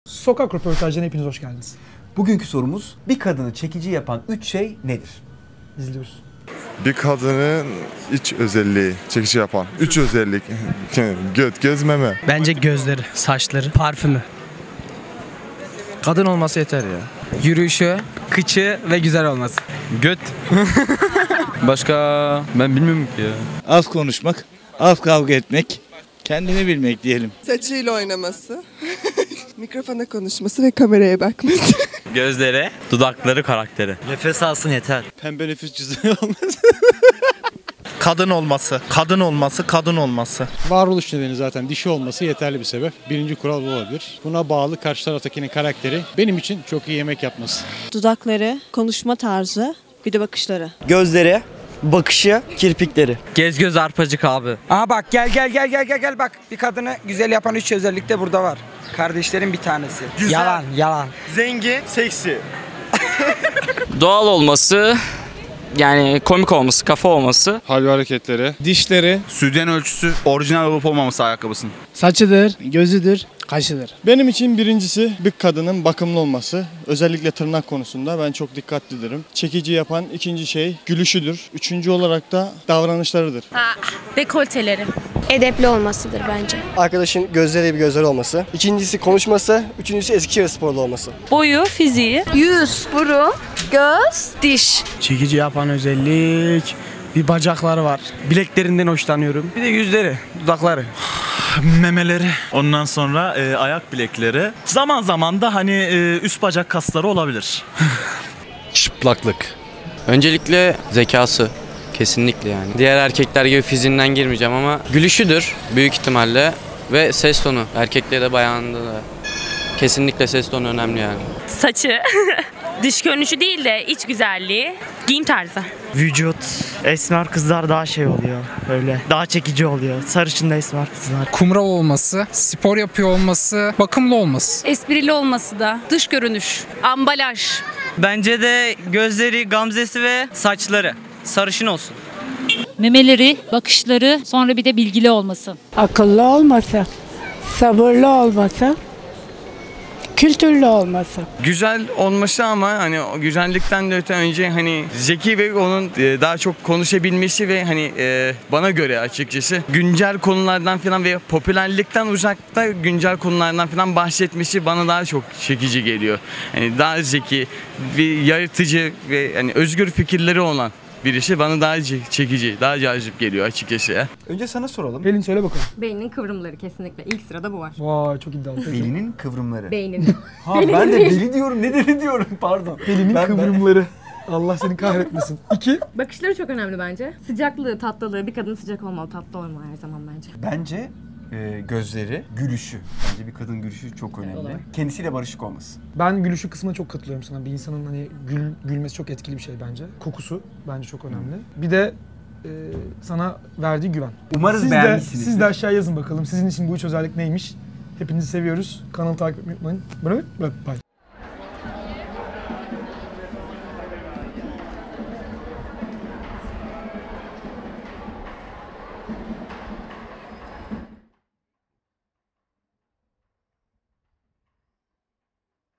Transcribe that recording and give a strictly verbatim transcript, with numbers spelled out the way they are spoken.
Sokak röportajlarına hepiniz hoş geldiniz. Bugünkü sorumuz, bir kadını çekici yapan üç şey nedir? İzliyoruz. Bir kadının iç özelliği çekici yapan üç özellik. Göt, göz, meme. Bence gözleri, saçları, parfümü. Kadın olması yeter ya. Yürüyüşü, kıçı ve güzel olması. Göt. Başka ben bilmiyorum ki ya. Az konuşmak, az kavga etmek, kendini bilmek diyelim. Saçıyla oynaması, mikrofona konuşması ve kameraya bakması. Gözleri, dudakları, karakteri. Nefes alsın yeter. Pembe nefis cüzdanı olması. Kadın olması, kadın olması, kadın olması. Varoluş nedeni zaten dişi olması yeterli bir sebep. Birinci kural bu olabilir. Buna bağlı karşı taraftakinin karakteri benim için çok iyi yemek yapması. Dudakları, konuşma tarzı, bir de bakışları. Gözleri, bakışı, kirpikleri. Gez göz arpacık abi. Aha bak gel gel gel gel gel gel bak. Bir kadını güzel yapan üç özellik de burada var. Kardeşlerin bir tanesi. Güzel. Yalan yalan. Zengin, seksi. Doğal olması, yani komik olması, kafa olması. Hal ve hareketleri. Dişleri, Sütyen ölçüsü, orijinal olup olmaması ayakkabısının. saçıdır, gözüdür, kaşıdır. Benim için birincisi bir kadının bakımlı olması. Özellikle tırnak konusunda ben çok dikkatlidirim. Çekici yapan ikinci şey gülüşüdür. Üçüncü olarak da davranışlarıdır. Ha, dekolteleri. Edepli olmasıdır bence. Arkadaşın gözleri bir gözleri olması. İkincisi konuşması. Üçüncüsü Eskişehirsporlu olması. Boyu, fiziği. Yüz, burun, göz, diş. Çekici yapan özellik. Bir bacakları var. Bileklerinden hoşlanıyorum. Bir de yüzleri, dudakları. Memeleri. Ondan sonra e, ayak bilekleri. Zaman zaman da hani e, üst bacak kasları olabilir. Çıplaklık. Öncelikle zekası. Kesinlikle yani. Diğer erkekler gibi fiziğinden girmeyeceğim ama gülüşüdür büyük ihtimalle ve ses tonu. Erkekte de bayanda da. Kesinlikle ses tonu önemli yani. Saçı. Dış görünüşü değil de iç güzelliği. Giyim tarzı. Vücut. Esmer kızlar daha şey oluyor. Böyle daha çekici oluyor. Sarışın da esmer kızlar. Kumral olması, spor yapıyor olması, bakımlı olması. Esprili olması da. Dış görünüş. Ambalaj. Bence de gözleri, gamzesi ve saçları. Sarışın olsun. Memeleri, bakışları, sonra bir de bilgili olması. Akıllı olması, sabırlı olması, kültürlü olması. Güzel olması ama hani o güzellikten de öte önce hani zeki ve onun daha çok konuşabilmesi ve hani e, bana göre açıkçası güncel konulardan falan ve popülerlikten uzakta güncel konulardan falan bahsetmesi bana daha çok çekici geliyor. Hani daha zeki, bir yaratıcı ve hani özgür fikirleri olan birisi bana daha çekici, daha cazip geliyor açıkçası ya. Önce sana soralım. Pelin söyle bakalım. Beyninin kıvrımları kesinlikle. İlk sırada bu var. Vay çok iddialı. Belinin kıvrımları. Beyninin. Ha ben de beli diyorum, ne deli diyorum pardon. Pelinin Ben- kıvrımları. Allah seni kahretmesin. İki. Bakışları çok önemli bence. Sıcaklığı, tatlılığı. Bir kadın sıcak olmalı, tatlı olmalı her zaman bence. Bence e, gözleri, gülüşü. Bence bir kadın gülüşü çok önemli. Kendisiyle barışık olması. Ben gülüşü kısmına çok katılıyorum sana. Bir insanın hani gül, gülmesi çok etkili bir şey bence. Kokusu bence çok önemli. Bir de e, sana verdiği güven. Umarız siz de, beğenmişsinizdir. siz de aşağı yazın bakalım. Sizin için bu üç özellik neymiş? Hepinizi seviyoruz. Kanalı takip etmeyi unutmayın. Bye bye.